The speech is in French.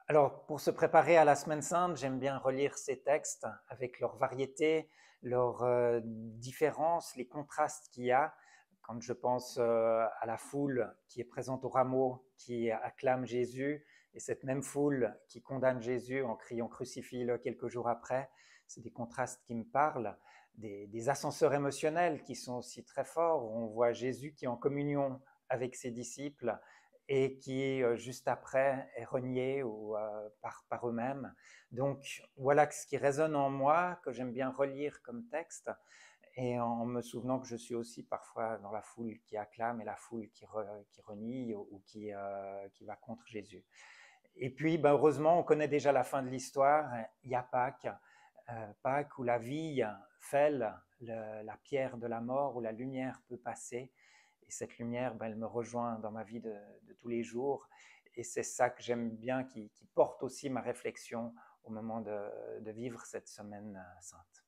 Alors, pour se préparer à la Semaine Sainte, j'aime bien relire ces textes avec leur variété, leurs différences, les contrastes qu'il y a. Quand je pense à la foule qui est présente au rameau, qui acclame Jésus, et cette même foule qui condamne Jésus en criant crucifie-le quelques jours après, c'est des contrastes qui me parlent, des ascenseurs émotionnels qui sont aussi très forts. On voit Jésus qui est en communion avec ses disciples et qui, juste après, est renié ou, par eux-mêmes. Donc voilà ce qui résonne en moi, que j'aime bien relire comme texte, et en me souvenant que je suis aussi parfois dans la foule qui acclame et la foule qui renie ou qui va contre Jésus. Et puis, ben, heureusement, on connaît déjà la fin de l'histoire. Il y a Pâques, Pâques où la vie fêle la pierre de la mort, où la lumière peut passer. Et cette lumière, ben, elle me rejoint dans ma vie de tous les jours. Et c'est ça que j'aime bien, qui porte aussi ma réflexion au moment de vivre cette semaine sainte.